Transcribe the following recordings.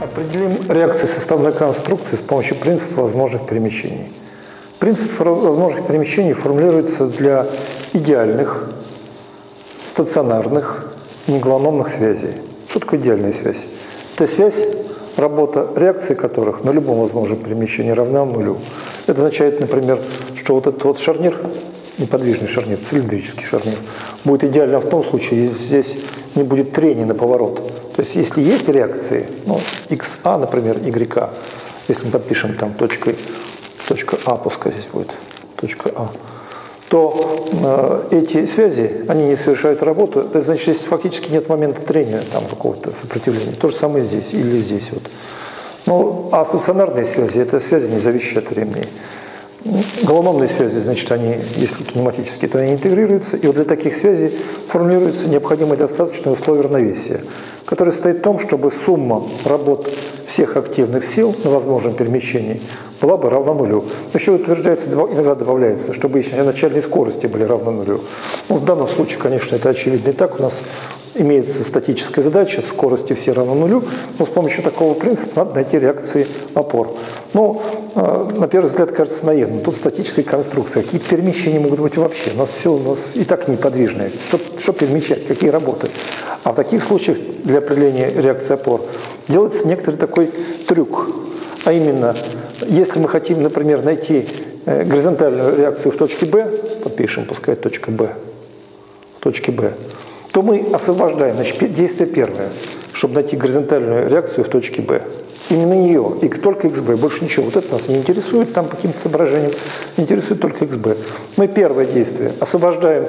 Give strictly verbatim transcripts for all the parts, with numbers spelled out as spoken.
Определим реакции составной конструкции с помощью принципа возможных перемещений. Принцип возможных перемещений формулируется для идеальных, стационарных, неглономных связей. Что такое идеальная связь? Это связь, работа реакции которых на любом возможном перемещении равна нулю. Это означает, например, что вот этот вот шарнир, неподвижный шарнир, цилиндрический шарнир, будет идеально в том случае, если здесь не будет трения на поворот. То есть, если есть реакции, ну, икс а, например, игрек а, если мы подпишем там точкой, точка А, пускай здесь будет точка А, то э, эти связи, они не совершают работу. Это значит, здесь фактически нет момента трения, там какого-то сопротивления. То же самое здесь или здесь. Вот. Ну, а стационарные связи, это связи, не зависящие от времени. Голономные связи, значит, они, если кинематические, то они интегрируются. И вот для таких связей формулируется необходимое достаточное условие равновесия, которое состоит в том, чтобы сумма работ всех активных сил на возможном перемещении была бы равна нулю. Еще утверждается, иногда добавляется, чтобы еще начальные скорости были равны нулю. Ну, в данном случае, конечно, это очевидно и так. У нас имеется статическая задача, скорости все равны нулю, но с помощью такого принципа надо найти реакции опор. Ну, на первый взгляд кажется наивным. Тут статическая конструкция. Какие перемещения могут быть вообще? У нас все у нас и так неподвижное. Что, что перемещать? Какие работы? А в таких случаях для определения реакции опор делается некоторый такой трюк. А именно, если мы хотим, например, найти горизонтальную реакцию в точке Б, подпишем, пускай точка Б, в точке Б, то мы освобождаем, значит, действие первое, чтобы найти горизонтальную реакцию в точке Б. Именно ее, и только икс бэ, больше ничего. Вот это нас не интересует там по каким-то соображениям, интересует только икс бэ. Мы первое действие освобождаем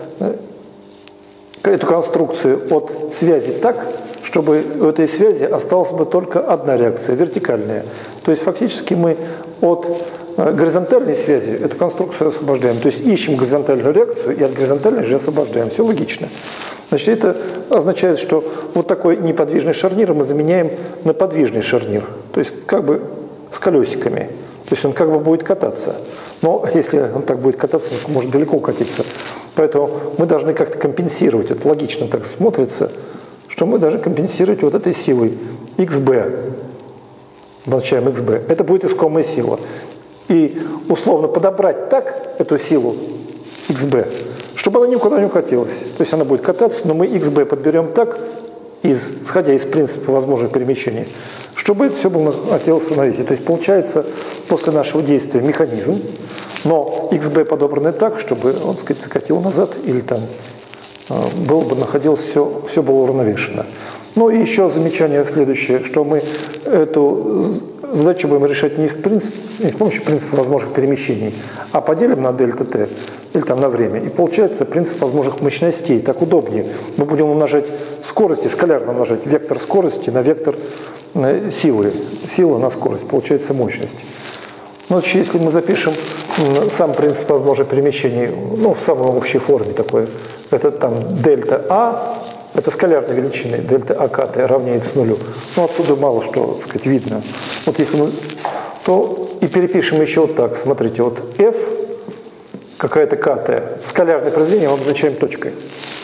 эту конструкцию от связи так, чтобы в этой связи осталась бы только одна реакция, вертикальная. То есть фактически мы от горизонтальной связи эту конструкцию освобождаем. То есть ищем горизонтальную реакцию и от горизонтальной же освобождаем. Все логично. Значит, это означает, что вот такой неподвижный шарнир мы заменяем на подвижный шарнир. То есть как бы с колесиками. То есть он как бы будет кататься. Но если он так будет кататься, он может далеко катиться. Поэтому мы должны как-то компенсировать. Это логично так смотрится, что мы должны компенсировать вот этой силой икс бэ. Обозначаем икс бэ. Это будет искомая сила. И условно подобрать так эту силу икс бэ, чтобы она никуда не укатилась. То есть она будет кататься, но мы икс бэ подберем так, из, исходя из принципа возможных перемещений, чтобы это все было находилось в равновесии. То есть получается после нашего действия механизм, но икс бэ подобранный так, чтобы он, так сказать, закатил назад или там было бы находилось все, все было уравновешено. Ну и еще замечание следующее, что мы эту задачу будем решать не, в принцип, не с помощью принципа возможных перемещений, а поделим на дельта Т или там на время. И получается принцип возможных мощностей. Так удобнее. Мы будем умножать скорости, скалярно умножать вектор скорости на вектор силы. Сила на скорость. Получается мощность. Ну, если мы запишем сам принцип возможных перемещений, ну, в самой общей форме такой, это там дельта А, это скалярные величины, дельта А КТ равняется нулю. Ну, отсюда мало что, так сказать, видно. Вот если мы, то и перепишем еще вот так. Смотрите, вот F, какая-то КТ, скалярное произведение мы обозначаем точкой.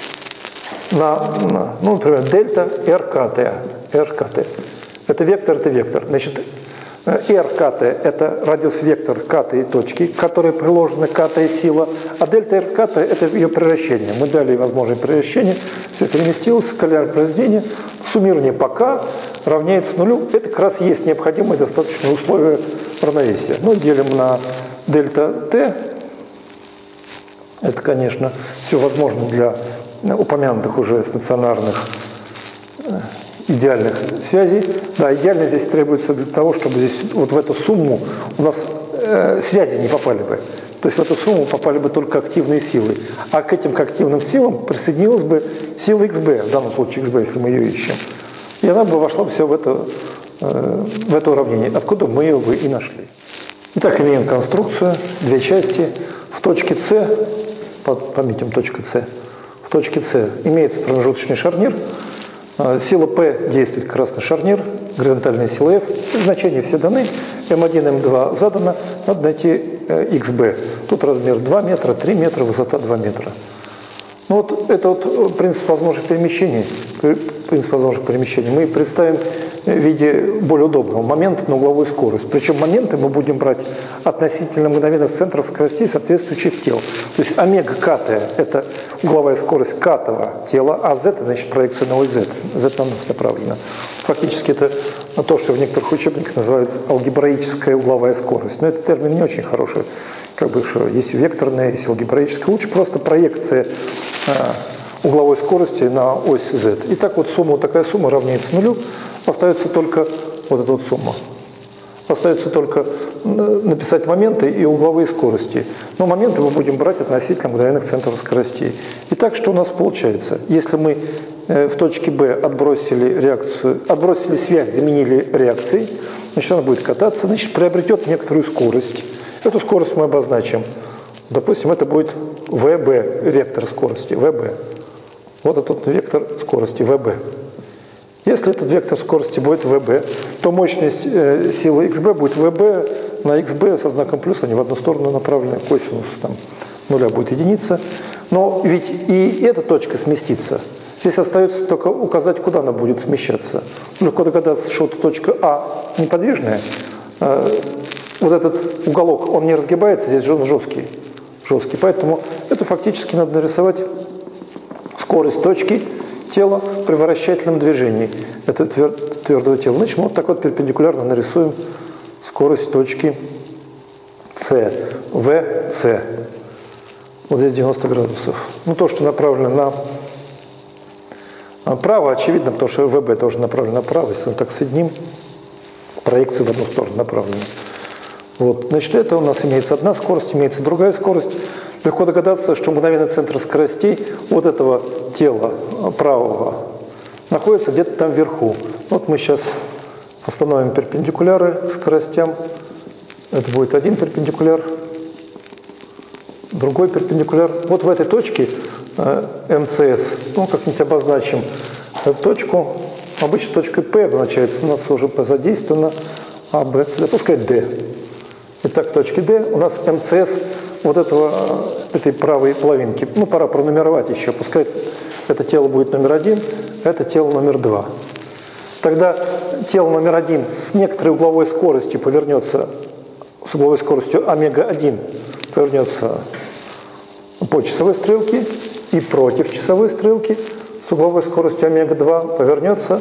На, на, ну, например, дельта РКТ, РКТ. Это вектор, это вектор. Значит, РКТ – это радиус-вектор катой точки, к которой приложена катая сила, а дельта РКТ – это ее превращение. Мы дали возможное превращение, все переместилось, скалярное произведение, суммирование по К равняется нулю. Это как раз есть необходимое достаточное условие равновесия. Ну, делим на дельта Т. Это, конечно, все возможно для упомянутых уже стационарных идеальных связей. Да, идеально здесь требуется для того, чтобы здесь вот в эту сумму у нас э, связи не попали бы. То есть в эту сумму попали бы только активные силы. А к этим к активным силам присоединилась бы сила икс бэ, в данном случае икс бэ, если мы ее ищем. И она бы вошла все в это, э, в это уравнение, откуда мы ее бы и нашли. Итак, имеем конструкцию, две части. В точке С, пометим точку С, в точке С имеется промежуточный шарнир. Сила P действует как раз на шарнир, горизонтальная сила F, значения все даны, эм один, эм два задано, надо найти икс бэ. Тут размер два метра, три метра, высота два метра. Ну вот это вот принцип возможных перемещений. принцип возможных перемещений, мы представим в виде более удобного момента на угловую скорость. Причем моменты мы будем брать относительно мгновенных центров скоростей соответствующих тел. То есть омега катая – это угловая скорость катого тела, а z – значит проекция на ось z. z на нас направлена. Фактически это то, что в некоторых учебниках называют алгебраическая угловая скорость. Но этот термин не очень хороший. Как бы, что есть векторная, есть алгебраическая. Лучше просто проекция угловой скорости на ось z. И так вот сумма, вот такая сумма равняется нулю, остается только вот эта вот сумма. Остается только написать моменты и угловые скорости. Но моменты мы будем брать относительно мгновенных центров скоростей. Итак, что у нас получается? Если мы в точке B отбросили реакцию, отбросили связь, заменили реакцией, значит, она будет кататься, значит, приобретет некоторую скорость. Эту скорость мы обозначим. Допустим, это будет вэ бэ, вектор скорости, вэ бэ. Вот этот вектор скорости, вэ бэ. Если этот вектор скорости будет вэ бэ, то мощность э, силы икс бэ будет вэ бэ на икс бэ со знаком плюс, они в одну сторону направлены, косинус там, нуля будет единица. Но ведь и эта точка сместится. Здесь остается только указать, куда она будет смещаться. Легко догадаться, что эта точка А неподвижная. Э, вот этот уголок, он не разгибается, здесь же он жесткий. жесткий. Поэтому это фактически надо нарисовать скорость точки тела при вращательном движении. Это твер, твердого тела. Значит, мы вот так вот перпендикулярно нарисуем скорость точки С, вэ цэ. Вот здесь девяносто градусов. Ну, то, что направлено направо, очевидно, потому что вэ бэ тоже направлено направо. Если мы так соединим, проекции в одну сторону направлены. Вот. Значит, это у нас имеется одна скорость, имеется другая скорость. Легко догадаться, что мгновенный центр скоростей вот этого тела правого находится где-то там вверху. Вот мы сейчас остановим перпендикуляры к скоростям. Это будет один перпендикуляр, другой перпендикуляр. Вот в этой точке э, эм цэ эс, ну, как-нибудь обозначим эту точку. Обычно точкой P обозначается, у нас уже P задействовано, А, Б, С, пускай D. Итак, точки D у нас эм цэ эс вот этого, этой правой половинки. Ну, пора пронумеровать еще. Пускай это тело будет номер один, это тело номер два. Тогда тело номер один с некоторой угловой скоростью повернется, с угловой скоростью омега один повернется по часовой стрелке и против часовой стрелки. С угловой скоростью омега два повернется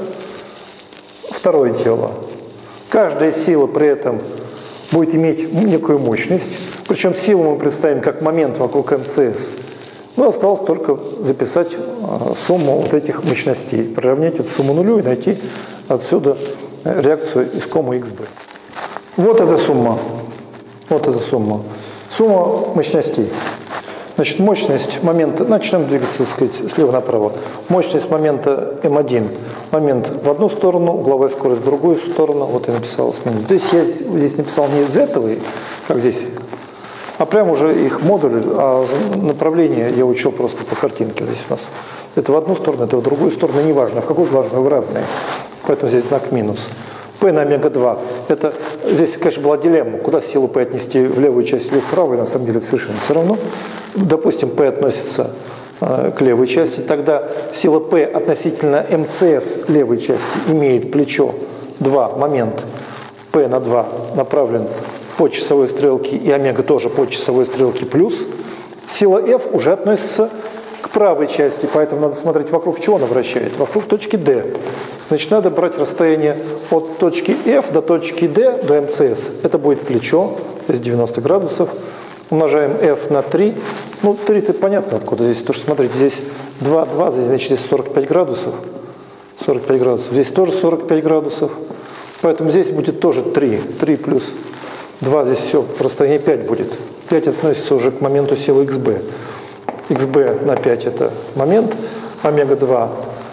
второе тело. Каждая сила при этом будет иметь некую мощность. Причем силу мы представим как момент вокруг эм цэ эс. Ну, осталось только записать а, сумму вот этих мощностей, приравнять эту сумму нулю и найти отсюда реакцию искомую икс бэ. Вот эта сумма. Вот эта сумма. Сумма мощностей. Значит, мощность момента, начнем двигаться, так сказать, слева направо. Мощность момента эм один. Момент в одну сторону, угловая скорость в другую сторону. Вот я написал с минус. Здесь я здесь написал не z-овые, как здесь, а прямо уже их модули, а направление я учил просто по картинке. Здесь у нас это в одну сторону, это в другую сторону, неважно, в какую должны, в разные. Поэтому здесь знак минус. P на омега два. Это, здесь, конечно, была дилемма, куда силу P отнести, в левую часть или в правую, на самом деле это совершенно все равно. Допустим, P относится э, к левой части, тогда сила P относительно эм цэ эс левой части имеет плечо два, момент P на два направлен по часовой стрелке, и омега тоже по часовой стрелке плюс. Сила F уже относится к правой части, поэтому надо смотреть, вокруг чего она вращает, вокруг точки D. Значит, надо брать расстояние от точки F до точки D, до эм цэ эс. Это будет плечо, здесь девяносто градусов. Умножаем F на три. Ну, три-то понятно откуда здесь. Потому что, смотрите, здесь два, два, здесь, значит, здесь сорок пять градусов. сорок пять градусов. Здесь тоже сорок пять градусов. Поэтому здесь будет тоже три. три плюс два, здесь все, расстояние пять будет. пять относится уже к моменту силы икс бэ. икс бэ на пять это момент, омега два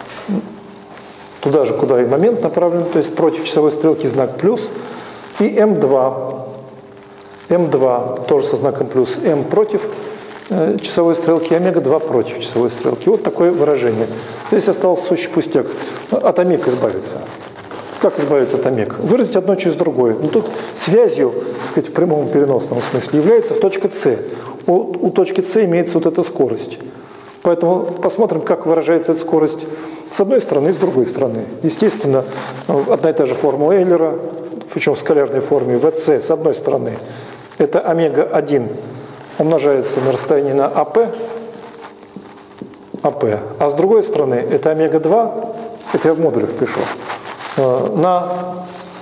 туда же, куда и момент направлен, то есть против часовой стрелки знак плюс, и эм два. эм два тоже со знаком плюс, m против э, часовой стрелки, омега два против часовой стрелки. Вот такое выражение. Здесь остался сущий пустяк. От омег избавиться. Как избавиться от омег? Выразить одно через другое. Но тут связью, так сказать, в прямом переносном смысле является в точке С. У, у точки С имеется вот эта скорость. Поэтому посмотрим, как выражается эта скорость с одной стороны и с другой стороны. Естественно, одна и та же формула Эйлера, причем в скалярной форме, вэ цэ с одной стороны, это омега один умножается на расстояние на АП, АП, а с другой стороны это омега два, это я в модулях пишу, на...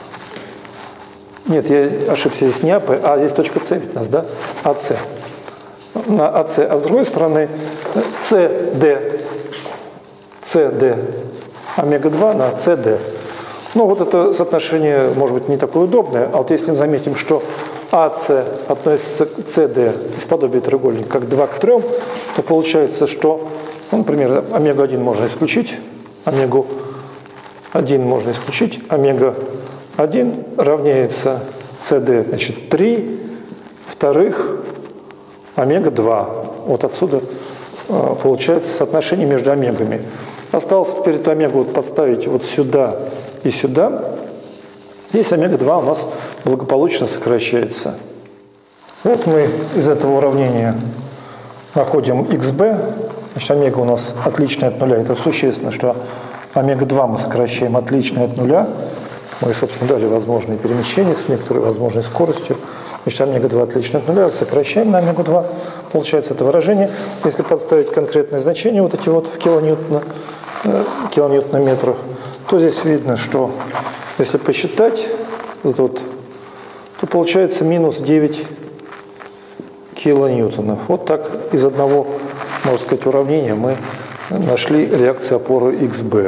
Нет, я ошибся, здесь не АП, а здесь точка С у нас, да? АС. На АС, а с другой стороны СД, СД, омега два на СД. Ну, вот это соотношение, может быть, не такое удобное, а вот если мы заметим, что АС относится к СД из подобия треугольника как два к трем, то получается, что, ну, например, омега один можно исключить, омегу один можно исключить, омега один равняется СД, значит, три, вторых, омега два. Вот отсюда э, получается соотношение между омегами. Осталось теперь эту омегу вот подставить вот сюда и сюда. Здесь омега два у нас благополучно сокращается. Вот мы из этого уравнения находим икс бэ. Значит, омега у нас отличная от нуля. Это существенно, что омега два мы сокращаем отличная от нуля. Мы, собственно, дали возможные перемещения с некоторой возможной скоростью. Значит, омега два отлично от нуля, сокращаем на омегу два. Получается это выражение. Если подставить конкретные значения, вот эти вот в килоньютона, э, килоньютнометрах, то здесь видно, что если посчитать, вот, вот, то получается минус девять килоньютонов. Вот так из одного, можно сказать, уравнения мы нашли реакцию опоры икс бэ.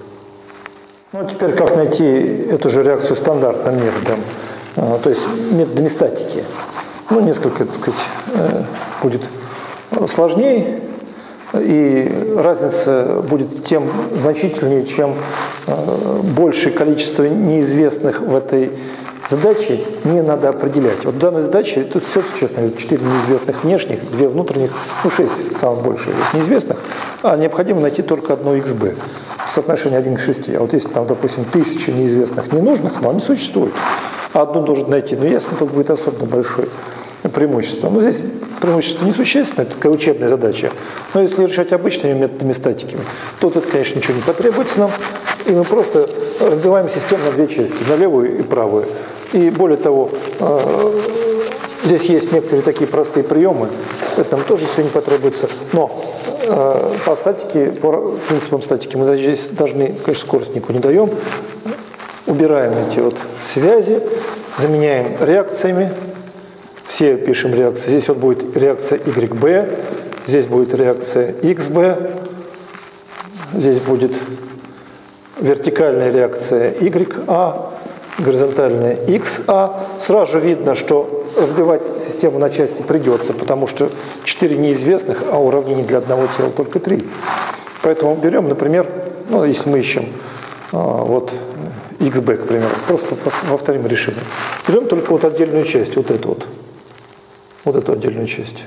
Ну, а теперь как найти эту же реакцию стандартным методом, то есть методами статики. Ну, несколько, так сказать, будет сложнее, и разница будет тем значительнее, чем большее количество неизвестных в этой задаче не надо определять. Вот в данной задаче тут все, честно говоря, четыре неизвестных внешних, две внутренних, ну шесть самых больших неизвестных, а необходимо найти только одно икс бэ. Соотношение один к шести. А вот если там, допустим, тысячи неизвестных ненужных, но они существуют, а одну должен найти, но ясно, тут будет особенно большое преимущество. Но здесь преимущество несущественное, это такая учебная задача. Но если решать обычными методами статики, то тут, конечно, ничего не потребуется нам, и мы просто разбиваем систему на две части, на левую и правую. И более того, здесь есть некоторые такие простые приемы, это нам тоже все не потребуется, но по статике, по принципам статики мы здесь должны, конечно, скорость никуда не даем, убираем эти вот связи, заменяем реакциями, все пишем реакции. Здесь вот будет реакция икс бэ, здесь будет реакция икс бэ, здесь будет вертикальная реакция икс а, горизонтальная икс а. Сразу же видно, что разбивать систему на части придется, потому что четыре неизвестных, а уравнений для одного тела только три. Поэтому берем, например, ну, если мы ищем а, вот икс бэ, к примеру, просто повторим решение. Берем только вот отдельную часть, вот эту вот, вот эту отдельную часть.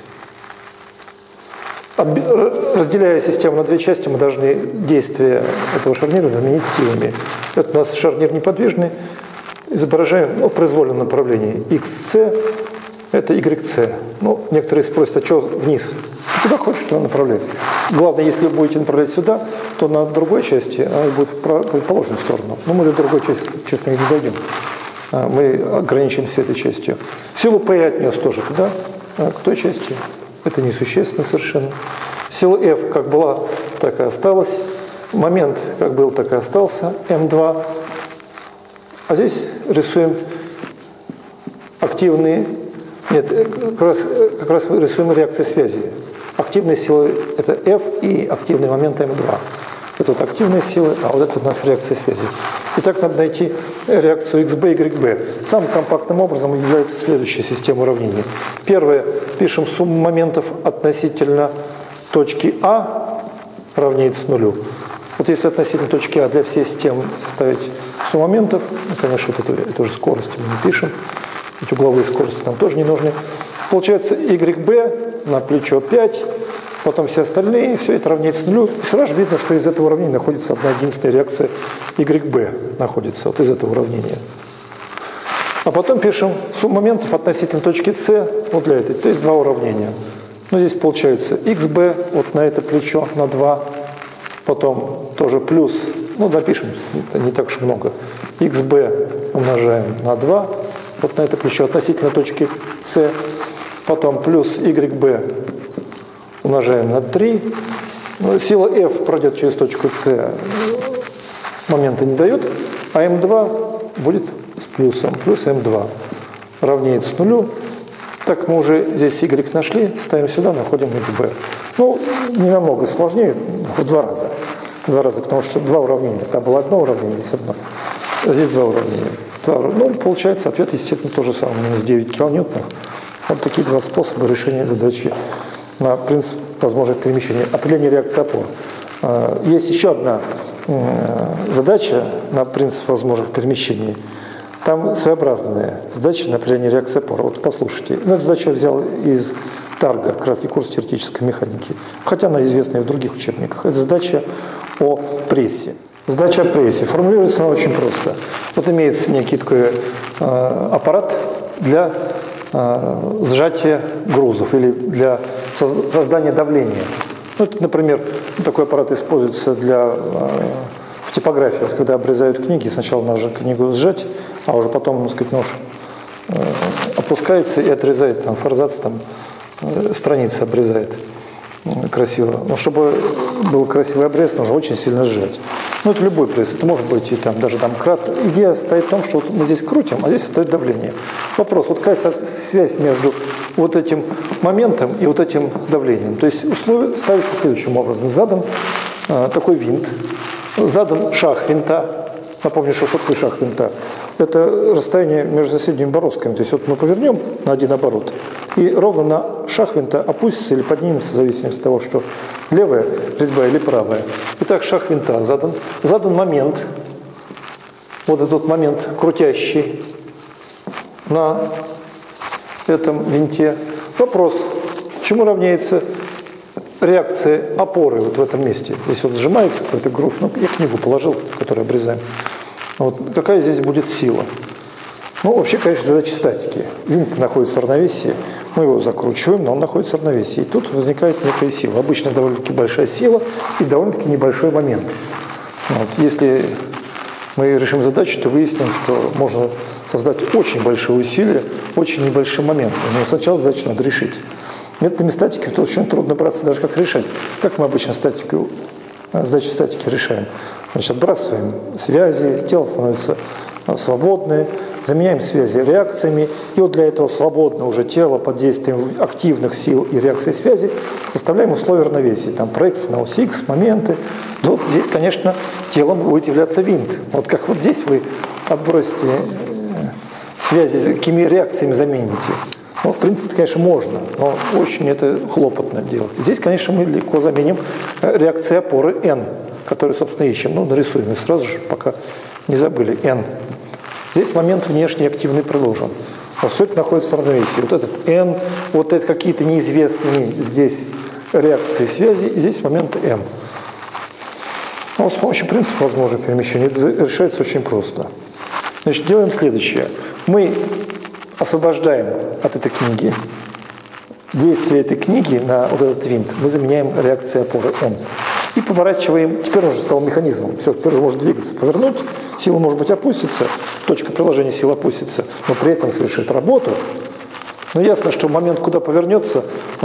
Отби... Разделяя систему на две части, мы должны действие этого шарнира заменить силами. Это у нас шарнир неподвижный. Изображаем, ну, в произвольном направлении икс цэ, это уай цэ. Ну, некоторые спросят, а что вниз? Куда хочешь, туда направляй. Главное, если вы будете направлять сюда, то на другой части она будет в противоположную сторону. Но мы до другой части, честно говоря, не дойдем. Мы ограничимся этой частью. Силу P я отнес тоже туда, к той части. Это несущественно совершенно. Сила F как была, так и осталась. Момент как был, так и остался. эм два. А здесь рисуем активные, нет, как раз, как раз рисуем реакции связи. Активные силы – это F и активный момент эм два. Это вот активные силы, а вот это у нас реакция связи. Итак, надо найти реакцию икс бэ, уай бэ. Самым компактным образом является следующая система уравнений. Первое. Пишем сумму моментов относительно точки А равняется нулю. Вот если относительно точки А для всей системы составить сумму моментов, ну, конечно, вот эту, эту же скорость мы не пишем, эти угловые скорости нам тоже не нужны. Получается уай бэ на плечо пять, потом все остальные, все это равняется нулю. И сразу же видно, что из этого уравнения находится одна единственная реакция уай бэ, находится вот из этого уравнения. А потом пишем сумму моментов относительно точки С вот для этой, то есть два уравнения. Ну, здесь получается xb вот на это плечо, на два, потом тоже плюс, ну, напишем, это не так уж много, xb умножаем на два, вот на это плечо относительно точки c, потом плюс yb умножаем на три, сила F пройдет через точку c, момента не дает, а эм два будет с плюсом, плюс эм два равняется нулю. Так, мы уже здесь y нашли, ставим сюда, находим xb. Ну, не намного сложнее, в два раза. В два раза, потому что два уравнения. Там было одно уравнение, здесь одно. А здесь два уравнения. Два, ну, получается, ответ, естественно, то же самое, минус девять килоньютонов. Вот такие два способа решения задачи на принцип возможных перемещений. Определение реакции опор. Есть еще одна задача на принцип возможных перемещений. Там своеобразная задача на определение реакции опор. Вот послушайте. Ну, эту задачу я взял из Тарга, краткий курс теоретической механики. Хотя она известна и в других учебниках. Это задача о прессе. Задача о прессе. Формулируется она очень просто. Вот имеется некий такой э, аппарат для э, сжатия грузов или для соз создания давления. Ну, это, например, такой аппарат используется для... Э, в типографии, вот, когда обрезают книги, сначала нужно книгу сжать, а уже потом, так сказать, нож э, опускается и отрезает, там, форзац, там, э, страницы обрезает э, красиво. Но чтобы был красивый обрез, нужно очень сильно сжать. Ну, это любой пресс, это может быть и там, даже там крат. Идея стоит в том, что вот мы здесь крутим, а здесь стоит давление. Вопрос, вот какая связь между вот этим моментом и вот этим давлением? То есть условие ставится следующим образом. Задан э, такой винт, задан шаг винта. Напомню, что что такое шаг винта. Это расстояние между соседними бороздками. То есть вот мы повернем на один оборот, и ровно на шаг винта опустится или поднимется, в зависимости от того, что левая резьба или правая. Итак, шаг винта задан. Задан момент, вот этот момент крутящий на этом винте. Вопрос, чему равняется реакция опоры вот в этом месте? Здесь вот сжимается какой-то груз, ну, я книгу положил, которую обрезаем. Вот какая здесь будет сила? Ну, вообще, конечно, задача статики. Винт находится в равновесии, мы его закручиваем, но он находится в равновесии. И тут возникает некая сила. Обычно довольно-таки большая сила и довольно-таки небольшой момент. Вот. Если мы решим задачу, то выясним, что можно создать очень большое усилие, очень небольшим моментом. Но сначала задачу надо решить. Методами статики тут очень трудно браться даже как решать. Как мы обычно статику, задачи статики решаем? Значит, отбрасываем связи, тело становится свободное, заменяем связи реакциями, и вот для этого свободного уже тела под действием активных сил и реакции связи составляем условия равновесия. Там проекции на ось Х, моменты. Вот здесь, конечно, телом будет являться винт. Вот как вот здесь вы отбросите связи, какими реакциями замените. Ну, в принципе, конечно, можно, но очень это хлопотно делать. Здесь, конечно, мы легко заменим реакции опоры N, которую, собственно, ищем. Ну, нарисуем и сразу же, пока не забыли, N. Здесь момент внешний активный приложен. Вот все это находится в равновесии. Вот этот N, вот это какие-то неизвестные здесь реакции связи, и здесь момент M. Но с помощью принципа возможного перемещения это решается очень просто. Значит, делаем следующее. Мы освобождаем от этой книги действие этой книги на вот этот винт. Мы заменяем реакцией опоры N. И поворачиваем, теперь уже стал механизмом. Все, теперь уже может двигаться, повернуть. Сила, может быть, опустится, точка приложения силы опустится, но при этом совершит работу. Но ясно, что момент, куда повернется,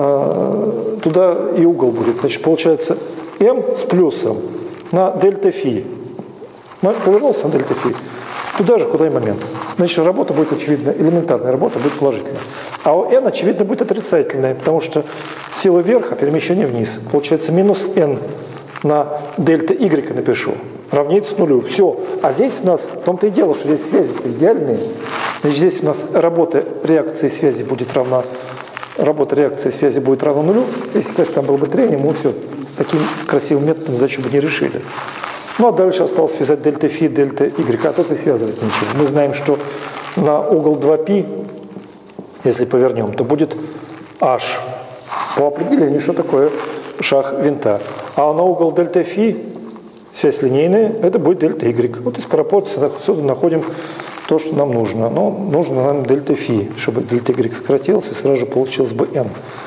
туда и угол будет. Значит, получается М с плюсом на дельта фи. Повернулся на дельта фи. Туда же, куда и момент. Значит, работа будет, очевидно, элементарная работа будет положительная. А у n, очевидно, будет отрицательная, потому что сила вверх, а перемещение вниз. Получается минус n на дельта y напишу, равняется нулю. Все. А здесь у нас, в том-то и дело, что здесь связи-то идеальные. Значит, здесь у нас работа реакции связи будет равна, работа реакции связи будет равна нулю. Если, конечно, там было бы трение, мы все с таким красивым методом задачу бы не решили. Ну, а дальше осталось связать дельта фи, дельта y, а тут и связывать ничего. Мы знаем, что на угол два пи, если повернем, то будет h. По определению, что такое шаг винта. А на угол дельта фи, связь линейная, это будет дельта y. Вот из пропорции отсюда находим то, что нам нужно. Но нужно нам дельта фи, чтобы дельта y сократился, и сразу же получилось бы n.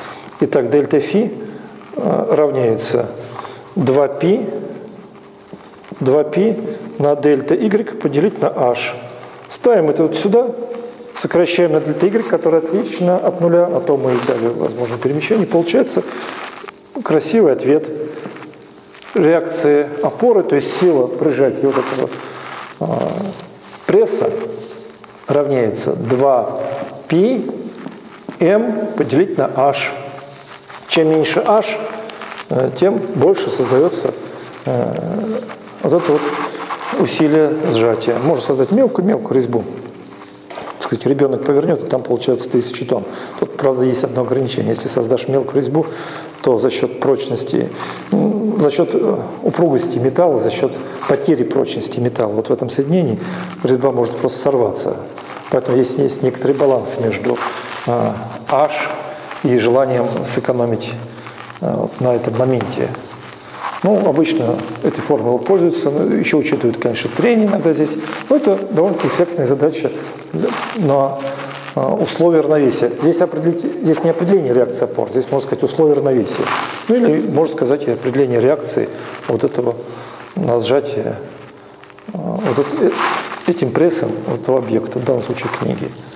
Итак, дельта φ равняется два π, два π на дельта y поделить на h. Ставим это вот сюда, сокращаем на дельта y, которая отлично от нуля, а то мы дали возможное перемещение. Получается красивый ответ. Реакция опоры, то есть сила прижатия вот этого а, пресса равняется два π m поделить на h. Чем меньше h, тем больше создается э, вот это вот усилие сжатия. Можно создать мелкую-мелкую резьбу. Кстати, ребенок повернет, и там получается тысячи тонн. Тут, правда, есть одно ограничение. Если создашь мелкую резьбу, то за счет прочности, за счет упругости металла, за счет потери прочности металла, вот в этом соединении резьба может просто сорваться. Поэтому здесь есть некоторый баланс между э, H и желанием сэкономить э, вот на этом моменте. Ну, обычно этой формулой пользуются, еще учитывают, конечно, трение иногда здесь. Но это довольно-таки эффектная задача на условия равновесия. Здесь, здесь не определение реакции опор, здесь, можно сказать, условия равновесия. Ну, или, можно сказать, и определение реакции вот этого на сжатие вот этим прессом этого объекта, в данном случае книги.